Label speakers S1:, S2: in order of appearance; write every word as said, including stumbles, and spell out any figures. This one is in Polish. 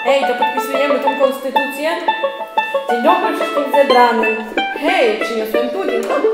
S1: Hej, to podpisujemy tą konstytucję? Dzień dobry wszystkim zebranym. Hej, przyniosłem pudding.